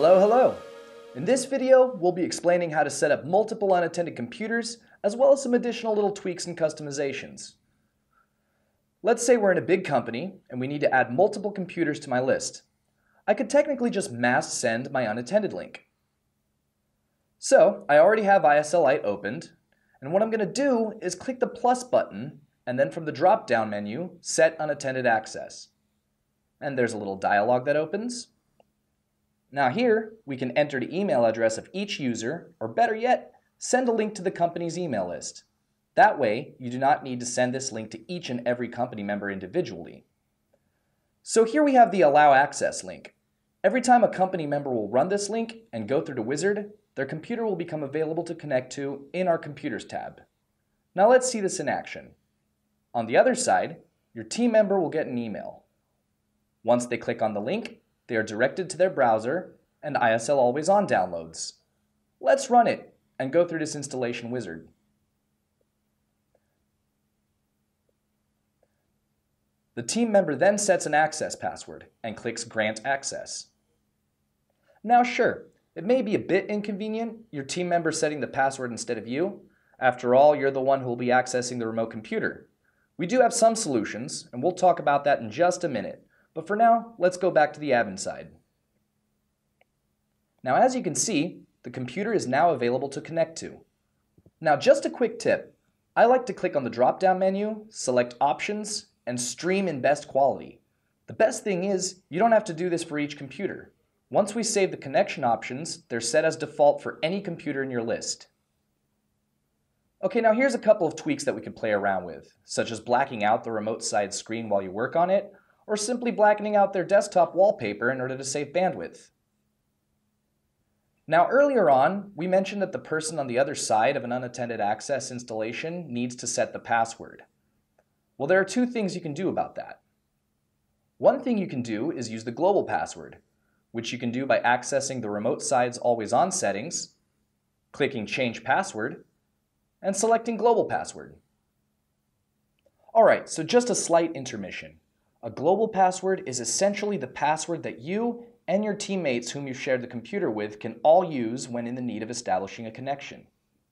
Hello, hello! In this video, we'll be explaining how to set up multiple unattended computers, as well as some additional little tweaks and customizations. Let's say we're in a big company, and we need to add multiple computers to my list. I could technically just mass send my unattended link. So, I already have ISL Lite opened, and what I'm going to do is click the plus button, and then from the drop-down menu, set unattended access. And there's a little dialog that opens. Now here, we can enter the email address of each user, or better yet, send a link to the company's email list. That way, you do not need to send this link to each and every company member individually. So here we have the Allow Access link. Every time a company member will run this link and go through the wizard, their computer will become available to connect to in our Computers tab. Now let's see this in action. On the other side, your team member will get an email. Once they click on the link, they are directed to their browser and ISL Always On downloads. Let's run it and go through this installation wizard. The team member then sets an access password and clicks Grant Access. Now sure, it may be a bit inconvenient, your team member setting the password instead of you. After all, you're the one who will be accessing the remote computer. We do have some solutions, and we'll talk about that in just a minute. But for now, let's go back to the admin side. Now as you can see, the computer is now available to connect to. Now just a quick tip, I like to click on the drop-down menu, select Options, and Stream in Best Quality. The best thing is, you don't have to do this for each computer. Once we save the connection options, they're set as default for any computer in your list. Okay, now here's a couple of tweaks that we can play around with, such as blacking out the remote side screen while you work on it, or simply blackening out their desktop wallpaper in order to save bandwidth. Now earlier on, we mentioned that the person on the other side of an unattended access installation needs to set the password. Well, there are two things you can do about that. One thing you can do is use the global password, which you can do by accessing the remote side's Always On settings, clicking Change Password, and selecting Global Password. Alright, so just a slight intermission. A global password is essentially the password that you and your teammates whom you've shared the computer with can all use when in the need of establishing a connection.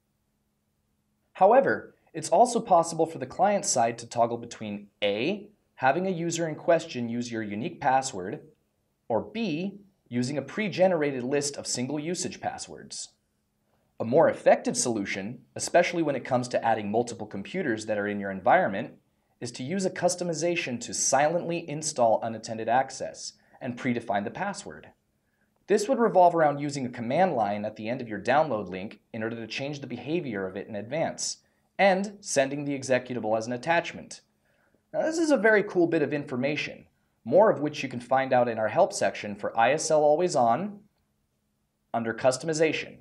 However, it's also possible for the client side to toggle between A, having a user in question use your unique password, or B, using a pre-generated list of single usage passwords. A more effective solution, especially when it comes to adding multiple computers that are in your environment, is to use a customization to silently install unattended access and predefine the password. This would revolve around using a command line at the end of your download link in order to change the behavior of it in advance, and sending the executable as an attachment. Now this is a very cool bit of information, more of which you can find out in our help section for ISL Always On under Customization.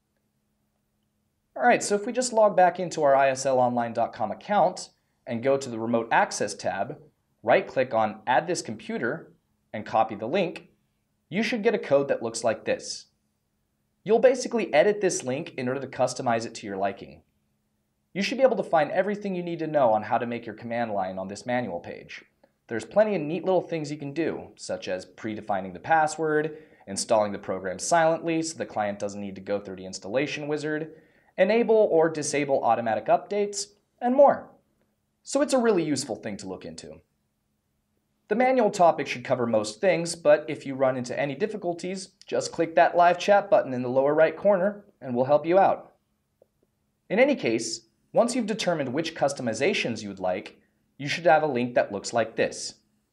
Alright, so if we just log back into our ISLOnline.com account, and go to the Remote Access tab, right-click on Add This Computer, and copy the link, you should get a code that looks like this. You'll basically edit this link in order to customize it to your liking. You should be able to find everything you need to know on how to make your command line on this manual page. There's plenty of neat little things you can do, such as predefining the password, installing the program silently so the client doesn't need to go through the installation wizard, enable or disable automatic updates, and more. So it's a really useful thing to look into. The manual topic should cover most things, but if you run into any difficulties, just click that live chat button in the lower right corner and we'll help you out. In any case, once you've determined which customizations you would like, you should have a link that looks like this.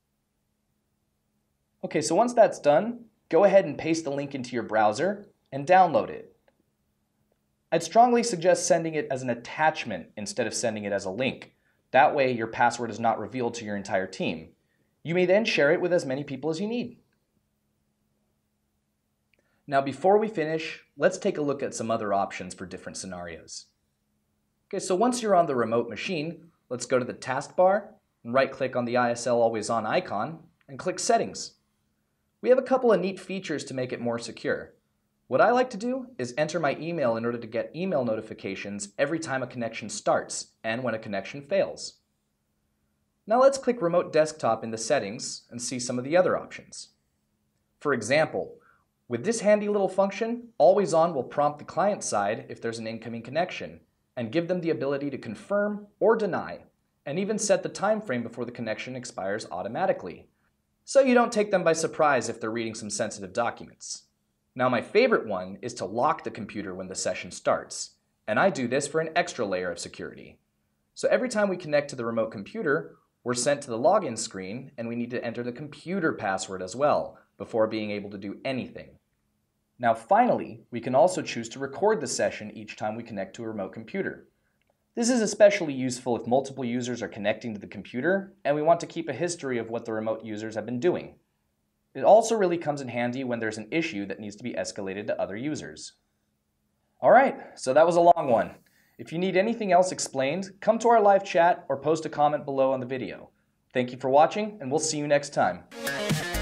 Okay, so once that's done, go ahead and paste the link into your browser and download it. I'd strongly suggest sending it as an attachment instead of sending it as a link. That way, your password is not revealed to your entire team. You may then share it with as many people as you need. Now, before we finish, let's take a look at some other options for different scenarios. Okay, so once you're on the remote machine, let's go to the taskbar and right-click on the ISL Always On icon and click Settings. We have a couple of neat features to make it more secure. What I like to do is enter my email in order to get email notifications every time a connection starts and when a connection fails. Now let's click Remote Desktop in the settings and see some of the other options. For example, With this handy little function, Always On will prompt the client side if there's an incoming connection, and give them the ability to confirm or deny, and even set the time frame before the connection expires automatically, so you don't take them by surprise if they're reading some sensitive documents. Now my favorite one is to lock the computer when the session starts, and I do this for an extra layer of security. So every time we connect to the remote computer, we're sent to the login screen and we need to enter the computer password as well before being able to do anything. Now finally, we can also choose to record the session each time we connect to a remote computer. This is especially useful if multiple users are connecting to the computer and we want to keep a history of what the remote users have been doing. It also really comes in handy when there's an issue that needs to be escalated to other users. Alright, so that was a long one. If you need anything else explained, come to our live chat or post a comment below on the video. Thank you for watching, and we'll see you next time.